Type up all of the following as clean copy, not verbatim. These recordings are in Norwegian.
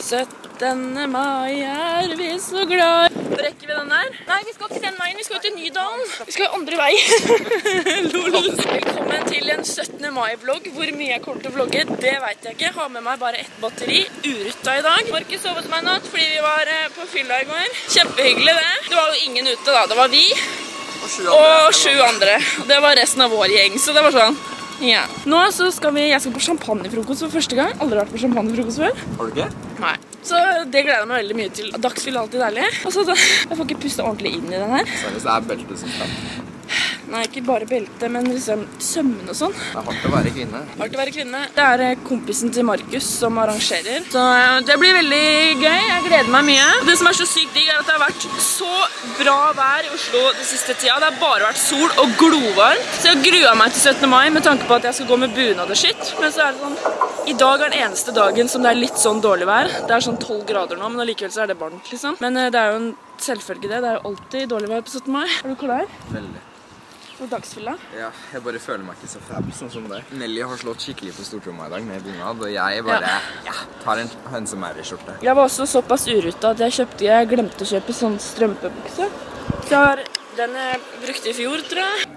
17. mai er vi så glad. Rekker vi den der? Nei, vi skal ikke den veien, vi skal til Nydalen. Vi skal andre vei. Velkommen til en 17. mai-vlogg. Hvor mye jeg kommer til å vlogge, det vet jeg ikke. Jeg har med meg bare ett batteri, urutta i dag. Må ikke sove hos meg i natt, fordi vi var på fylla i går. Kjempehyggelig det. Det var jo ingen ute da, det var vi og 7 andre. Det var resten av vår gjeng, så det var sånn. Ja. Nå så jeg skal på champagnefrokost for første gang. Aldri vært på champagnefrokost før. Har du ikke? Nei. Så det gleder jeg meg veldig mye til. Dagsfyll er alltid deilig. Og så jeg får ikke puste ordentlig inn i den her. Seriøst, det er beltet som skal. Nei, ikke bare belte, men liksom sømmen og sånn. Det er hardt å være kvinne. Hardt å være kvinne. Det er kompisen til Markus som arrangerer. Så det blir veldig gøy. Jeg gleder meg mye. Det som er så sykt digg er at det har vært så bra vær i Oslo den siste tida. Det har bare vært sol og glovarmt. Så jeg gruer meg til 17. mai med tanke på at jeg skal gå med bunad og shit. Men så er det sånn, i dag er den eneste dagen som det er litt sånn dårlig vær. Det er sånn 12 grader nå, men allikevel så er det varmt liksom. Men det er jo en selvfølge det. Det er jo alltid dårlig vær på 17. mai. Er du klar? Veldig. Og dagsfylla? Ja, jeg bare føler meg ikke så fab sånn som det. Nelly har slått skikkelig på stortromma i dag med bunad, og jeg bare tar en hønsemæri-skjorte. Jeg var også såpass urutta at jeg glemte å kjøpe sånn strømpebukse. Så den jeg brukte i fjor, tror jeg.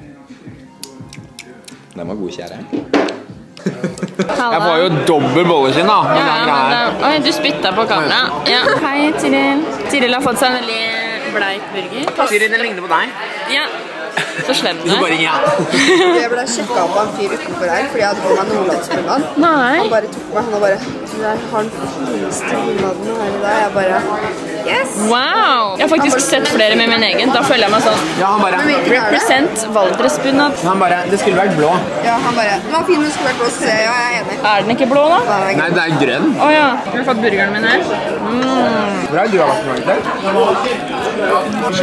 Den var god, kjære. Jeg får jo dobbel bolleskinn da. Oi, du spyttet på kamera. Ja. Hei, Tiril. Tiril har fått seg en veldig bleik burger. Tiril, den ligner på deg. Ja. Så slem det. Jeg ble sjekket opp av en fyr utenfor her, fordi jeg hadde på meg nordlandsbunaden. Nei. Han bare tok meg, han har den fineste bunaden her i dag. Jeg bare, yes! Wow! Jeg har faktisk sett flere med min egen, da føler jeg meg sånn. Ja, han bare, represent Valdresbunad. Han bare, det skulle vært blå. Ja, han bare, den var fin, den skulle vært blå, så jeg er enig. Er den ikke blå da? Nei, det er grønn. Åja, jeg har fått burgeren min her. Hvor har du vært med egentlig?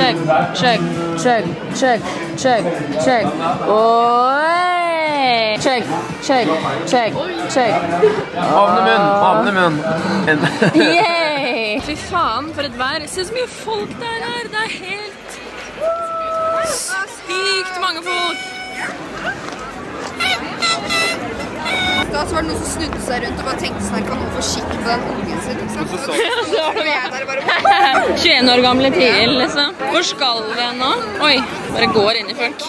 Check. Oi! Check. Åpne munn. Yay! Fy faen, for et vær. Se så mye folk det er her. Det er helt sykt mange folk. Da så var det noen som snudde seg rundt og bare tenkte sånn, kan noen få skikk på den ungen sin, liksom. Så var jeg der bare 21 år gamle Tiril, liksom. Hvor skal vi nå? Oi, bare går inn i folk.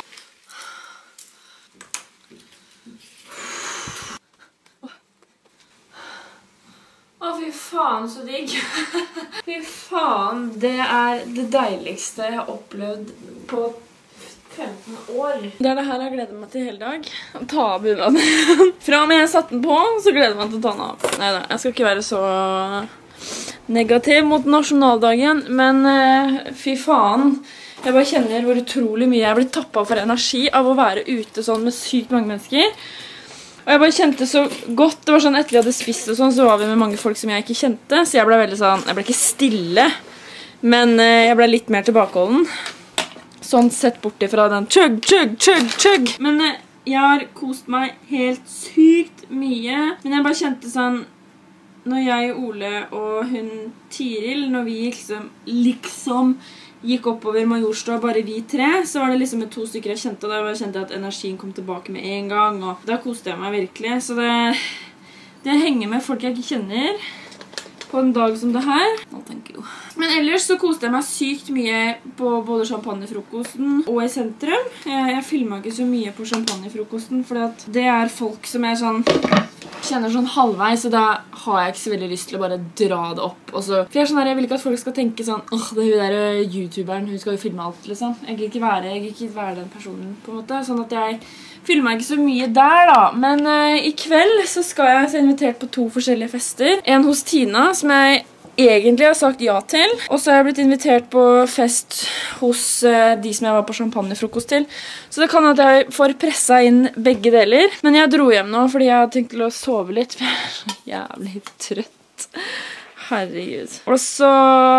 Å, fy faen, så digg. Fy faen, det er det deiligste jeg har opplevd på 15 år. Det er det her jeg gleder meg til hele dag. Ta av bunaden. Fra og med jeg satte den på, så gleder jeg meg til å ta den av. Neida, jeg skal ikke være så negativ mot nasjonaldagen, men fy faen. Jeg bare kjenner hvor utrolig mye jeg blir tappet for energi av å være ute sånn med sykt mange mennesker. Og jeg bare kjente så godt, det var sånn etter vi hadde spist og sånn, så var vi med mange folk som jeg ikke kjente, så jeg ble veldig sånn, jeg ble ikke stille, men jeg ble litt mer tilbakeholden. Sånn sett bort ifra den chug. Men jeg har kost meg helt sykt mye. Men jeg bare kjente sånn, når jeg, Ole og hun Tiril, når vi liksom gikk oppover Majorstua, bare vi tre, så var det liksom med 2 stykker jeg kjente, og da kjente jeg at energien kom tilbake med en gang, og da koste jeg meg virkelig. Så det henger med folk jeg ikke kjenner på en dag som det her. No, thank you. Men ellers så koste jeg meg sykt mye på både champagnefrokosten og i sentrum. Jeg filmet ikke så mye på champagnefrokosten, for det er folk som jeg kjenner sånn halvveis, så da har jeg ikke så veldig lyst til å bare dra det opp. For jeg jeg vil ikke at folk skal tenke sånn, åh, det er hun der youtuberen, hun skal jo filme alt, liksom. Jeg vil ikke være den personen, på en måte. Sånn at jeg filmer ikke så mye der da, men i kveld så skal jeg se invitert på 2 forskjellige fester. En hos Tina, som jeg egentlig har sagt ja til, og så har jeg blitt invitert på fest hos de som jeg var på champagnefrokost til. Så det kan at jeg får presset inn begge deler, men jeg dro hjem nå fordi jeg har tenkt til å sove litt, for jeg er så jævlig trøtt. Herregud. Og så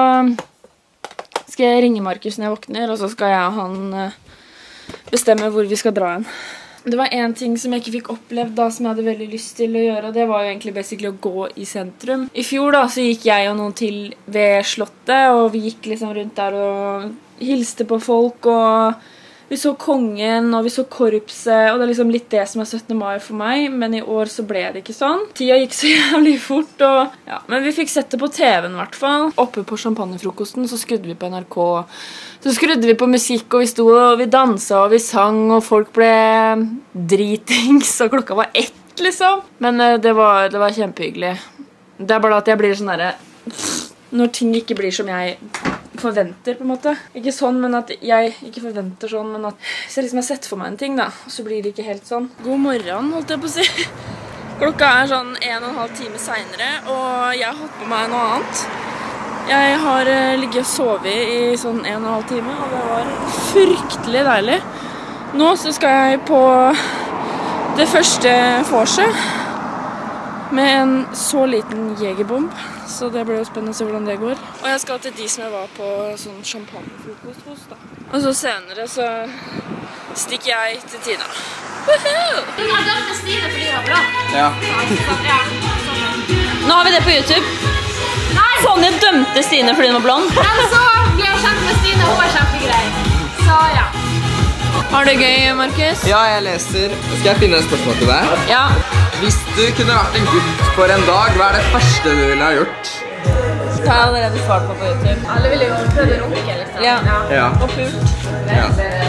skal jeg ringe Markus når jeg våkner, og så skal jeg og han bestemme hvor vi skal dra hen. Det var en ting som jeg ikke fikk opplevd da, som jeg hadde veldig lyst til å gjøre, og det var jo egentlig basically å gå i sentrum. I fjor da, så gikk jeg og noen til ved Slottet, og vi gikk liksom rundt der og hilste på folk, og Vi så Kongen, og vi så Korpset, og det er liksom litt det som er 17. mai for meg, men i år så ble det ikke sånn. Tida gikk så jævlig fort, og ja, men vi fikk sett det på TV-en i hvert fall. Oppe på champagnefrokosten så skrudde vi på NRK, så skrudde vi på musikk, og vi sto og vi danset, og vi sang, og folk ble dritings, og klokka var 1, liksom. Men det var kjempehyggelig. Det er bare at jeg blir sånn der, når ting ikke blir som jeg forventer, på en måte. Ikke sånn, men at jeg ikke forventer sånn, men at så liksom jeg setter for meg en ting, da, og så blir det ikke helt sånn. God morgen, holdt jeg på å si. Klokka er sånn 1,5 time senere, og jeg har hatt på meg noe annet. Jeg har ligget og sovet i sånn 1,5 time, og det var fryktelig deilig. Nå så skal jeg på det første vorset med en så liten jegerbomb, så det blir jo spennende å se hvordan det går. Og jeg skal til de som jeg var på sånn champagnefrokost hos, da. Og så senere så stikker jeg til Tina. Woohoo! Du har dømt Stine fordi hun var bra. Ja. Nå har vi det på YouTube. Nei! Sonja dømte Stine fordi hun var blond. Men så ble jeg kjent med Stine, hun var kjempegrei. Så ja. Har du det gøy, Markus? Ja, jeg leser. Skal jeg finne et spørsmål til deg? Ja. Hvis du kunne vært en gutt for en dag, hva er det første du ville ha gjort? Det har jeg allerede svart på YouTube. Alle ville jo prøve å runke, liksom. Ja. Ja. Og pult. Ja.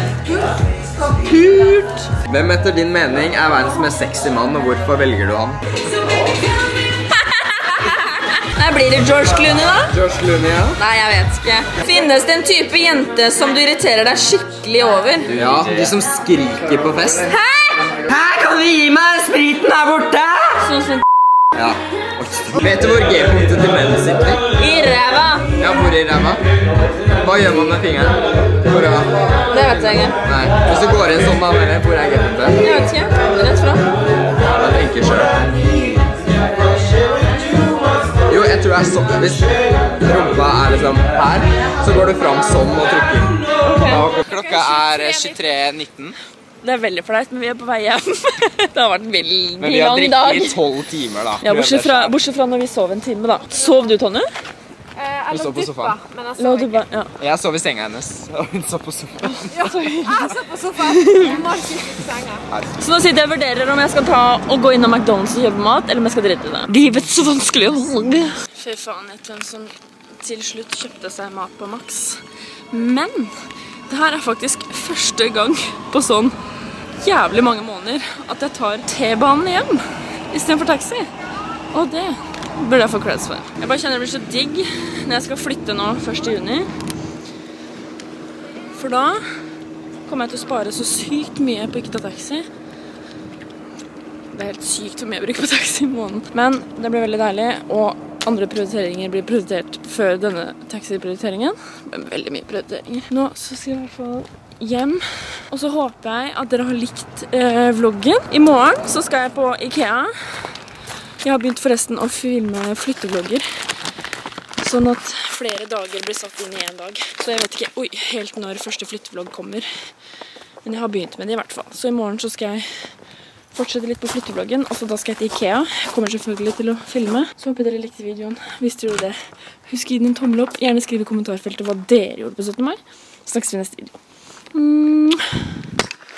Pult! Hvem etter din mening er verdens mest sexy mann, og hvorfor velger du han? Nei, blir det George Clooney da? George Clooney, ja. Nei, jeg vet ikke. Finnes det en type jente som du irriterer deg skikkelig over? Ja, de som skriker på fest. Hæ? Her kan du gi meg spriten her borte! Sånn som Ja. Vet du hvor G-punktet til menn sitter? i ræva. Ja, hvor i ræva? Hva gjør man med fingeren? Hvor er det? Det vet jeg ikke. Nei, hvis du går inn sånn da, mener jeg, hvor er G-punktet? Jeg vet ikke. Rett fra. Jeg tenker selv. Jo, jeg tror det er sånn. Hvis rumpa er liksom her, så går du fram sånn og trykker. Klokka er 23:19. Det er veldig flaut, men vi er på vei hjem. Det har vært en veldig Men vi har lang dag. drikket i 12 timer da. Ja, bortsett fra når vi sov en time da. Sov du, Tonje? Vi sov på sofaen. Men jeg La du bare, ja. Jeg sov i senga hennes, og hun sov på sofaen. så på sofaen. Markus i senga. Så nå sitter jeg og vurderer om jeg skal ta og gå inn på McDonald's og kjøpe mat, eller om jeg skal drite det. Livets så vanskelig valg. Fy faen, jeg tror en som til slutt kjøpte seg mat på Max. Men det her er faktisk første gang på sånn jævlig mange måneder at jeg tar T-banen hjem i stedet for taxi. Og det burde jeg få creds for. Jeg bare kjenner det blir så digg når jeg skal flytte nå 1. juni. For da kommer jeg til å spare så sykt mye på ikke ta taxi. Det er helt sykt hvor mye jeg bruker på taxi i måneden. Men det blir veldig deilig, og andre prioriteringer blir prioritert før denne taxi-prioriteringen. Veldig mye prioriteringer. Nå så skal jeg i hvert fall hjem, og så håper jeg at dere har likt vloggen. I morgen så skal jeg på IKEA. Jeg har begynt forresten å filme flyttevlogger, sånn at flere dager blir satt inn i en dag. Så jeg vet ikke helt når første flyttevlogg kommer, men jeg har begynt med det i hvert fall. Så i morgen så skal jeg fortsette litt på flyttevloggen, og så da skal jeg til IKEA. Jeg kommer selvfølgelig til å filme. Så håper dere likte videoen. Hvis dere gjorde det, husk å gi den en tommel opp. Gjerne skriv i kommentarfeltet hva dere gjorde på 17. mai. Så snakkes vi i neste video.